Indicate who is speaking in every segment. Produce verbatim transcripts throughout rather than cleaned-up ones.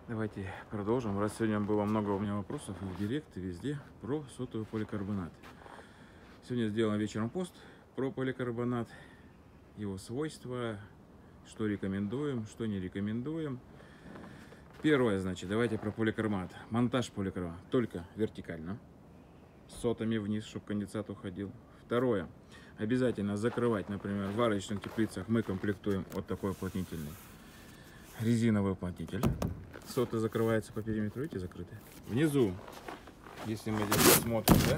Speaker 1: Давайте продолжим. Раз сегодня было много у меня вопросов и в директ, и везде про сотовый поликарбонат. Сегодня сделан вечером пост про поликарбонат, его свойства, что рекомендуем, что не рекомендуем. Первое, значит, давайте про поликарбонат. Монтаж поликарбоната только вертикально, с сотами вниз, чтобы конденсат уходил. Второе, обязательно закрывать, например, в варочных теплицах мы комплектуем вот такой уплотнительный резиновый уплотнитель. Соты закрываются по периметру, видите, закрыты. Внизу, если мы здесь посмотрим, да,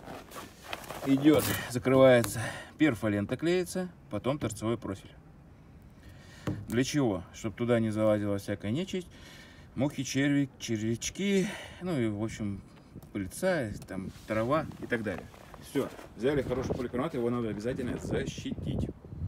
Speaker 1: идет, закрывается перфолента, клеится, потом торцевой профиль. Для чего? Чтобы туда не залазила всякая нечисть, мухи, черви, червячки, ну и, в общем, пыльца, там, трава и так далее. Все, взяли хороший поликарбонат, его надо обязательно защитить.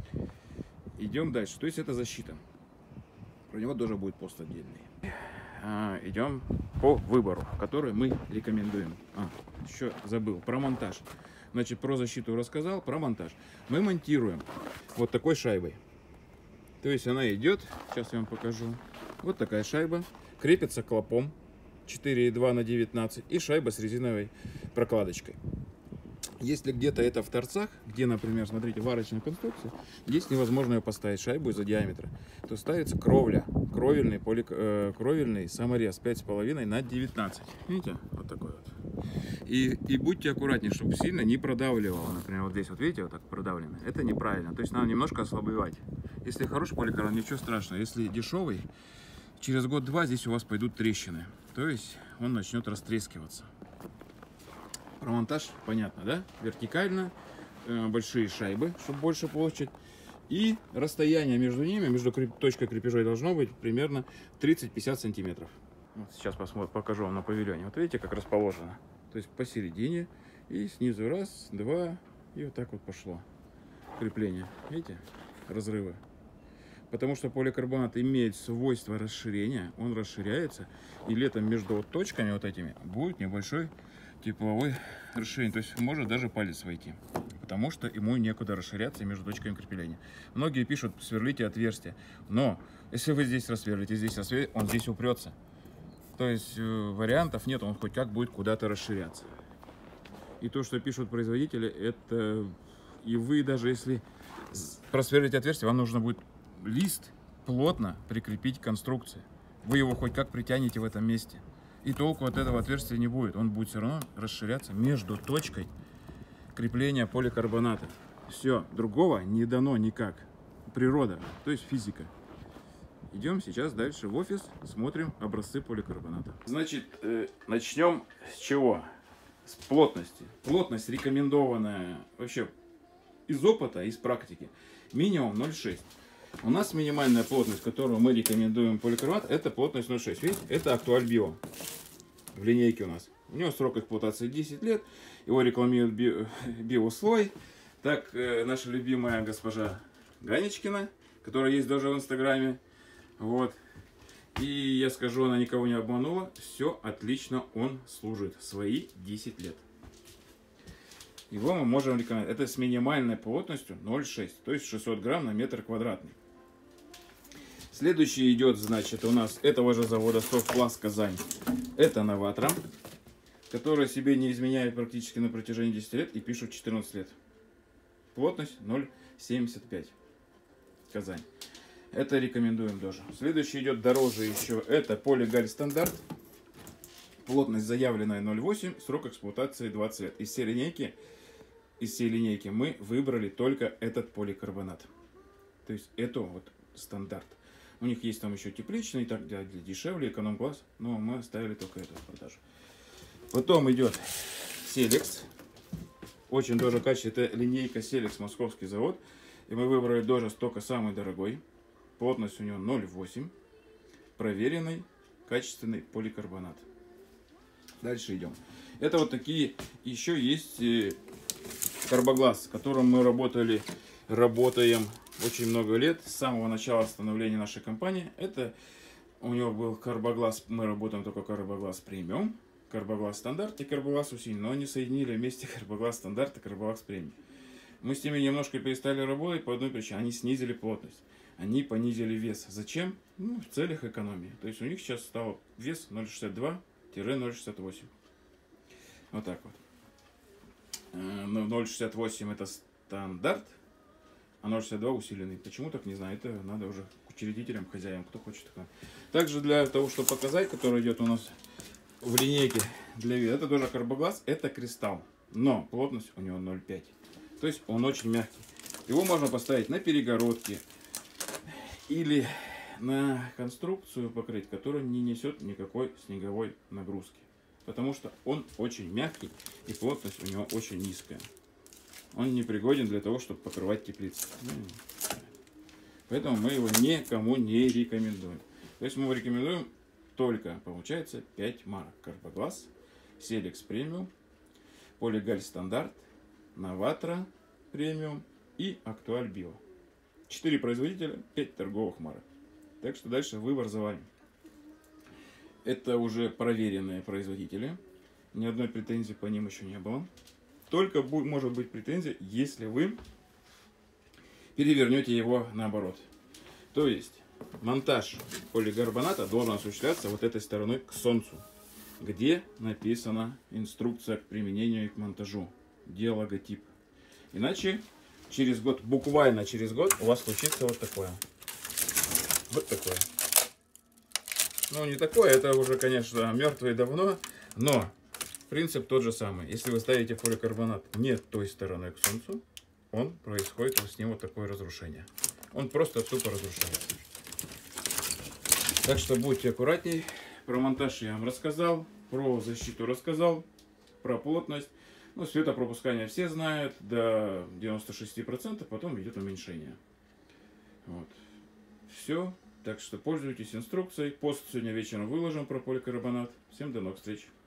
Speaker 1: Идем дальше. То есть это защита. Про него тоже будет пост отдельный. А, идем по выбору, который мы рекомендуем. А, еще забыл про монтаж. Значит, про защиту рассказал, про монтаж. Мы монтируем вот такой шайбой. То есть она идет, сейчас я вам покажу. Вот такая шайба, крепится клапом четыре и два на девятнадцать и шайба с резиновой прокладочкой. Если где-то это в торцах, где, например, смотрите, варочная конструкция, здесь невозможно ее поставить шайбу из-за диаметра, то ставится кровля, кровельный, полик, э, кровельный саморез пять с половиной на девятнадцать. Видите, вот такой вот. И, и будьте аккуратнее, чтобы сильно не продавливало. Например, вот здесь вот видите, вот так продавлено. Это неправильно. То есть надо немножко ослабевать. Если хороший поликарбонат, ничего страшного. Если дешевый, через год-два здесь у вас пойдут трещины. То есть он начнет растрескиваться. Про монтаж понятно, да? Вертикально, э, большие шайбы, чтобы больше площадь. И расстояние между ними, между креп... точкой крепежей должно быть примерно тридцать-пятьдесят сантиметров. Вот сейчас посмотрим, покажу вам на павильоне. Вот видите, как расположено. То есть посередине и снизу раз, два, и вот так вот пошло крепление. Видите, разрывы. Потому что поликарбонат имеет свойство расширения, он расширяется, и летом между вот точками вот этими будет небольшой тепловой расширение, то есть может даже палец войти, потому что ему некуда расширяться между точками крепления. Многие пишут, сверлите отверстие, но если вы здесь рассверлите, здесь рассверлите, он здесь упрется. То есть э, вариантов нет, он хоть как будет куда-то расширяться. И то, что пишут производители, это и вы даже если просверлите отверстие, вам нужно будет лист плотно прикрепить к конструкции. Вы его хоть как притянете в этом месте. И толку от этого отверстия не будет. Он будет все равно расширяться между точкой крепления поликарбоната. Все, другого не дано никак. Природа, то есть физика. Идем сейчас дальше в офис, смотрим образцы поликарбоната. Значит, э, начнем с чего? С плотности. Плотность рекомендованная вообще из опыта, из практики, минимум ноль целых шесть десятых. У нас минимальная плотность, которую мы рекомендуем поликарбонат, это плотность ноль целых шесть десятых. Видите, это Актуаль Био. В линейке у нас. У него срок эксплуатации десять лет. Его рекламирует био, биослой. Так, э, наша любимая госпожа Ганечкина, которая есть даже в Инстаграме. Вот. И я скажу, она никого не обманула. Все отлично, он служит свои десять лет. Его мы можем рекомендовать. Это с минимальной плотностью ноль целых шесть десятых, то есть шестьсот грамм на метр квадратный. Следующий идет, значит, у нас этого же завода Софтпласт Казань. Это Новатра, который себе не изменяет практически на протяжении десяти лет и пишут четырнадцать лет. Плотность ноль целых семьдесят пять сотых. Казань. Это рекомендуем тоже. Следующий идет дороже еще. Это Полигаль Стандарт. Плотность заявленная ноль целых восемь десятых, срок эксплуатации двадцать лет. Из всей линейки, из всей линейки мы выбрали только этот поликарбонат. То есть это вот стандарт. У них есть там еще тепличный, и так далее, дешевле, эконом-класс, но мы оставили только этот в продажу. Потом идет Селекс. Очень тоже качество. Это линейка Селекс, московский завод. И мы выбрали тоже только самый дорогой. Плотность у него ноль целых восемь десятых. Проверенный, качественный поликарбонат. Дальше идем. Это вот такие, еще есть карбоглаз, с которым мы работали, работаем очень много лет, с самого начала становления нашей компании. Это у него был карбоглаз, мы работаем только карбоглаз премиум, карбоглаз стандарт и карбоглаз усилен, но они соединили вместе карбоглаз стандарт и карбоглаз премиум. Мы с ними немножко перестали работать по одной причине, они снизили плотность. они понизили вес. Зачем? Ну, в целях экономии. То есть у них сейчас стал вес ноль шестьдесят два — ноль шестьдесят восемь. Вот так вот. ноль шестьдесят восемь это стандарт, а ноль шестьдесят два усиленный. Почему так, не знаю. Это надо уже к учредителям, хозяевам, кто хочет. Также для того, чтобы показать, который идет у нас в линейке для вида, это тоже карбоглаз, это кристалл. Но плотность у него ноль пять. То есть он очень мягкий. Его можно поставить на перегородки или на конструкцию покрыть, которая не несет никакой снеговой нагрузки. Потому что он очень мягкий и плотность у него очень низкая. Он не пригоден для того, чтобы покрывать теплицы. Поэтому мы его никому не рекомендуем. То есть мы рекомендуем только, получается, пять марок. Карбоглаз, Селекс премиум, Полигаль стандарт, Новатра премиум и Актуаль Био. четыре производителя, пять торговых марок. Так что дальше выбор за вами. Это уже проверенные производители. Ни одной претензии по ним еще не было. Только может быть претензия, если вы перевернете его наоборот. То есть монтаж поликарбоната должен осуществляться вот этой стороной к солнцу, где написана инструкция к применению и к монтажу, где логотип. Иначе через год, буквально через год, у вас случится вот такое. Вот такое. Ну, не такое, это уже, конечно, мертвое давно, но принцип тот же самый. Если вы ставите поликарбонат не той стороной к солнцу, он происходит с ним вот такое разрушение. Он просто тупо разрушается. Так что будьте аккуратней. Про монтаж я вам рассказал, про защиту рассказал, про плотность. Ну, светопропускание все знают, до девяноста шести процентов, потом идет уменьшение. Вот. Все. Так что пользуйтесь инструкцией. Пост сегодня вечером выложим про поликарбонат. Всем до новых встреч.